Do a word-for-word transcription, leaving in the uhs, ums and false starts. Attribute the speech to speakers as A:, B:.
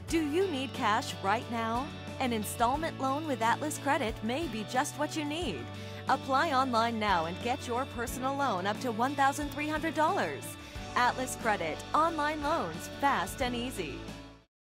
A: Do you need cash right now? An installment loan with Atlas Credit may be just what you need. Apply online now and get your personal loan up to one thousand three hundred dollars. Atlas Credit, online loans, fast and easy.